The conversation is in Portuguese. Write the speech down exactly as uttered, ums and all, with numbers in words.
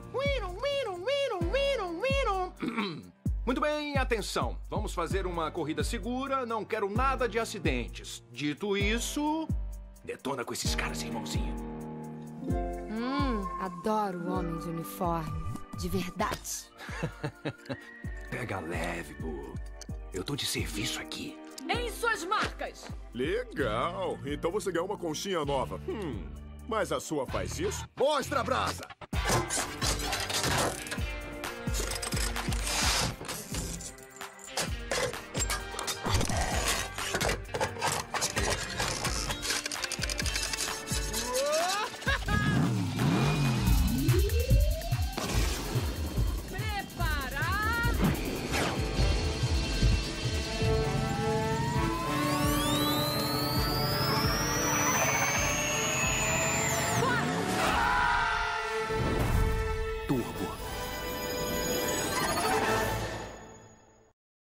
Muito bem, atenção. Vamos fazer uma corrida segura, não quero nada de acidentes. Dito isso, detona com esses caras, irmãozinho. Hum, adoro o homem de uniforme. De verdade. Pega leve, Boo. Eu tô de serviço aqui. Em suas marcas! Legal. Então você ganhou uma conchinha nova. Hum, mas a sua faz isso? Mostra a brasa!